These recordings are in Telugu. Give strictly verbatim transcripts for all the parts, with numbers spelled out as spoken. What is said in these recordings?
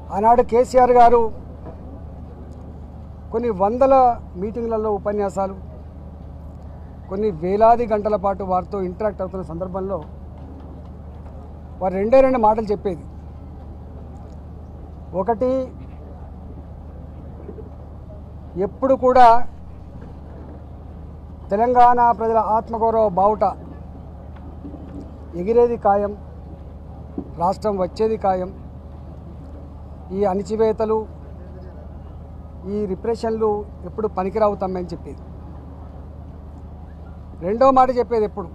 ఆనాడు కేసీఆర్ గారు కొన్ని వందల మీటింగ్లలో ఉపన్యాసాలు కొన్ని వేలాది గంటల పాటు వారితో ఇంటరాక్ట్ అవుతున్న సందర్భంలో వారు రెండే రెండు మాటలు చెప్పేది. ఒకటి, ఎప్పుడు కూడా తెలంగాణ ప్రజల ఆత్మగౌరవ బావుట ఎగిరేది ఖాయం, రాష్ట్రం వచ్చేది ఖాయం, ఈ అణిచివేతలు ఈ రిప్రెషన్లు ఎప్పుడు పనికిరావు తమ్మని చెప్పేది. రెండో మాట చెప్పేది, ఎప్పుడు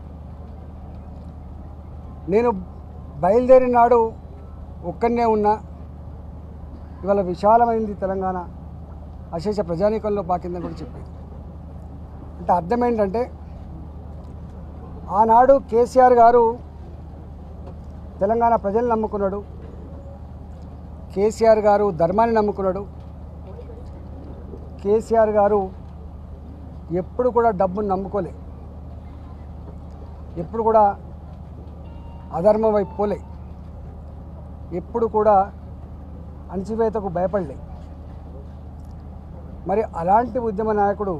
నేను బయలుదేరిన నాడు ఒక్కనే ఉన్నా, ఇవాళ విశాలమైంది తెలంగాణ, అశేష ప్రజానీకంలో పాకిందని కూడా చెప్పేది. అంటే అర్థం ఏంటంటే ఆనాడు కేసీఆర్ గారు తెలంగాణ ప్రజల్ని నమ్ముకున్నాడు, కేసీఆర్ గారు ధర్మాన్ని నమ్ముకున్నాడు, కేసీఆర్ గారు ఎప్పుడు కూడా డబ్బును నమ్ముకోలే, ఎప్పుడు కూడా అధర్మం వైపు పోలే, ఎప్పుడు కూడా అణచివేతకు భయపడలే. మరి అలాంటి ఉద్యమ నాయకుడు,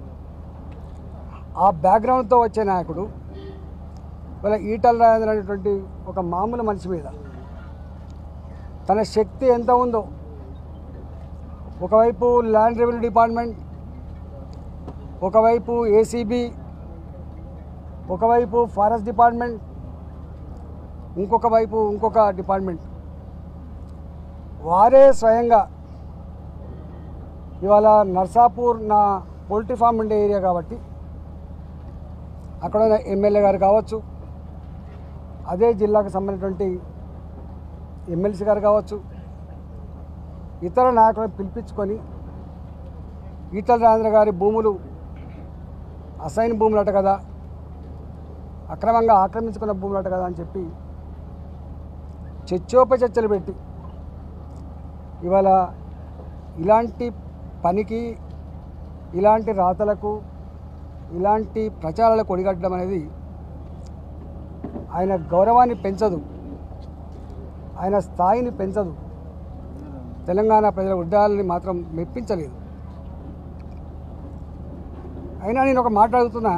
ఆ బ్యాక్గ్రౌండ్తో వచ్చే నాయకుడు ఇలా ఈటల రాజేందర్ అనేటువంటి ఒక మామూలు మనిషి మీద తన శక్తి ఎంత ఉందో, ఒకవైపు ల్యాండ్ రెవెన్యూ డిపార్ట్మెంట్, ఒకవైపు ఏసీబీ, ఒకవైపు ఫారెస్ట్ డిపార్ట్మెంట్, ఇంకొక వైపు ఇంకొక డిపార్ట్మెంట్, వారే స్వయంగా ఇవాళ నర్సాపూర్ నా పోల్ట్రీ ఫామ్ ఉండే ఏరియా కాబట్టి అక్కడ ఎమ్మెల్యే గారు కావచ్చు, అదే జిల్లాకు సంబంధించినటువంటి ఎమ్మెల్సీ గారు కావచ్చు, ఇతర నాయకులను పిలిపించుకొని ఈటల రాజేంద్ర గారి భూములు అసైన్ భూములు అట కదా, అక్రమంగా ఆక్రమించుకున్న భూములు అట కదా అని చెప్పి చర్చోపచర్చలు పెట్టి ఇవాళ ఇలాంటి పనికి, ఇలాంటి రాతలకు, ఇలాంటి ప్రచారాలకు ఒడిగట్టడం అనేది ఆయన గౌరవాన్ని పెంచదు, ఆయన స్థాయిని పెంచదు, తెలంగాణ ప్రజల ఉద్యోగాలని మాత్రం మెప్పించలేదు. అయినా నేను ఒక మాట అడుగుతున్నా,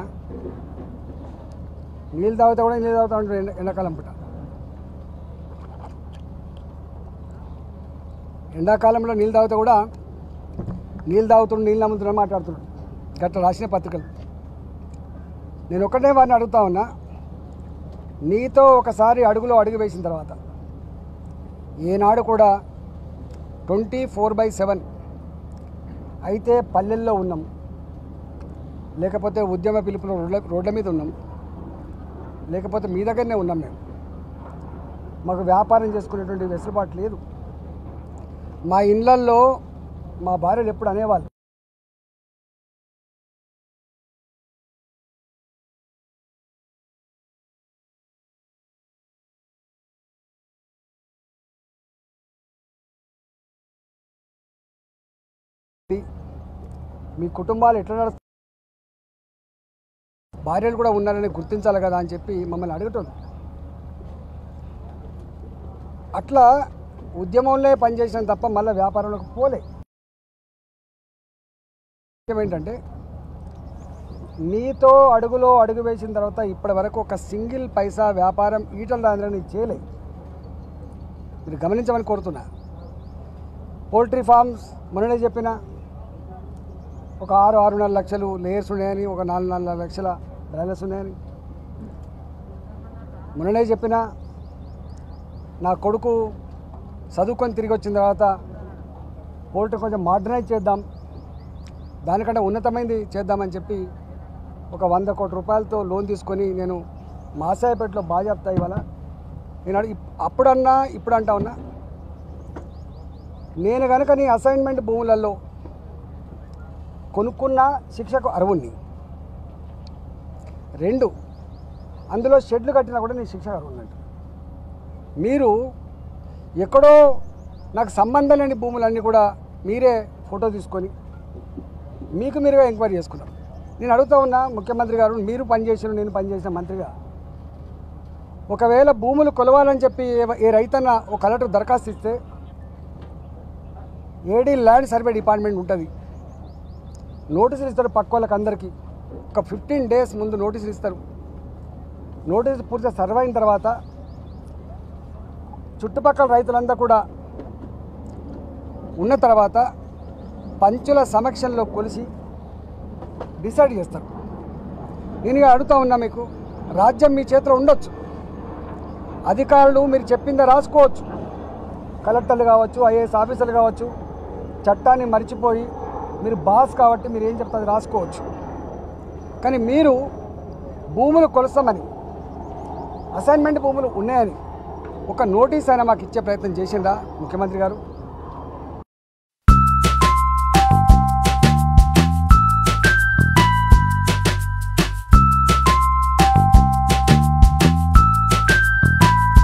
నీళ్ళు తాగుతా కూడా నీళ్ళు తాగుతా ఉంటాడు ఎండ ఎండాకాలం పూట. ఎండాకాలంలో నీళ్ళు తాగుతా కూడా నీళ్ళు తాగుతున్నాడు, నీళ్ళు నమ్ముతున్నాడు మాట్లాడుతున్నాడు, గట్ల రాసిన పత్రికలు. నేను ఒకటే వారిని అడుగుతా ఉన్నా, నీతో ఒకసారి అడుగులో అడుగు వేసిన తర్వాత ఏనాడు కూడా ట్వంటీ ఫోర్ బై సెవెన్ అయితే పల్లెల్లో ఉన్నాం, లేకపోతే ఉద్యమ పిలుపులో రోడ్ల రోడ్ల మీద ఉన్నాం, లేకపోతే మీ దగ్గరనే ఉన్నాం, మేము మాకు వ్యాపారం చేసుకునేటువంటి వెసులుబాటు లేదు. మా ఇళ్ళల్లో మా భార్యలు ఎప్పుడు అనేవాళ్ళు, మీ కుటుంబాలు ఎట్లా నడుస్తాయి, భార్యలు కూడా ఉన్నారని గుర్తించాలి కదా అని చెప్పి మమ్మల్ని అడుగుతుంది. అట్లా ఉద్యమంలో పనిచేసిన తప్ప మళ్ళీ వ్యాపారంలోకి పోలే. ఏంటంటే నీతో అడుగులో అడుగు వేసిన తర్వాత ఇప్పటి వరకు ఒక సింగిల్ పైసా వ్యాపారం ఈటల రాజేంద్రని చేయలే. మీరు గమనించమని కోరుతున్నా. పోల్ట్రీ ఫార్మ్స్ మొన్ననే చెప్పిన ఒక ఆరు ఆరున్నర లక్షలు లేయర్స్ ఉన్నాయని, ఒక నాలుగు నాలుగు లక్షల బ్రాయిలర్స్ ఉన్నాయని మొన్ననే చెప్పిన. నా కొడుకు చదువుకొని తిరిగి వచ్చిన తర్వాత పోల్ట్రీ కొంచెం మోడర్నైజ్ చేద్దాం, దానికంటే ఉన్నతమైనది చేద్దామని చెప్పి ఒక వంద కోట్ల రూపాయలతో లోన్ తీసుకొని నేను మాసాయపేటలో బాజాప్తా ఇవాళ నేను అప్పుడన్నా ఇప్పుడు అంటా ఉన్నా, నేను కనుక నీ అసైన్మెంట్ భూములలో కొనుక్కున్న శిక్షకు అర్హుణ్ణి, రెండు అందులో షెడ్లు కట్టినా కూడా నీ శిక్షకు అర్హున్నట్టు. మీరు ఎక్కడో నాకు సంబంధం లేని భూములన్నీ కూడా మీరే ఫోటో తీసుకొని మీకు మీరుగా ఎంక్వైరీ చేసుకున్నారు. నేను అడుగుతా ఉన్నా ముఖ్యమంత్రి గారు, మీరు పనిచేసిన నేను పనిచేసిన మంత్రిగా, ఒకవేళ భూములు కొలవాలని చెప్పి ఏ రైతన్న ఒక కలెక్టర్ దరఖాస్తు ఇస్తే ఏడీ ల్యాండ్ సర్వే డిపార్ట్మెంట్ ఉంటుంది. నోటీసులు ఇస్తారు పక్క వాళ్ళకి అందరికీ. ఒక ఫిఫ్టీన్ డేస్ ముందు నోటీసులు ఇస్తారు. నోటీసు పూర్తిగా సర్వే అయిన తర్వాత చుట్టుపక్కల రైతులంతా కూడా ఉన్న తర్వాత పంచుల సమక్షంలో కొలిసి డిసైడ్ చేస్తారు. నేను అడుగుతా ఉన్నా, మీకు రాజ్యం మీ చేతిలో ఉండొచ్చు, అధికారులు మీరు చెప్పిందే రాసుకోవచ్చు, కలెక్టర్లు కావచ్చు, ఐఏఎస్ ఆఫీసర్లు కావచ్చు, చట్టాన్ని మర్చిపోయి మీరు బాస్ కాబట్టి మీరు ఏం చెప్తే అది రాసుకోవచ్చు. కానీ మీరు భూములు కొలుస్తామని, అసైన్మెంట్ భూములు ఉన్నాయని ఒక నోటీస్ అయినా మాకు ఇచ్చే ప్రయత్నం చేసిందా ముఖ్యమంత్రి గారు?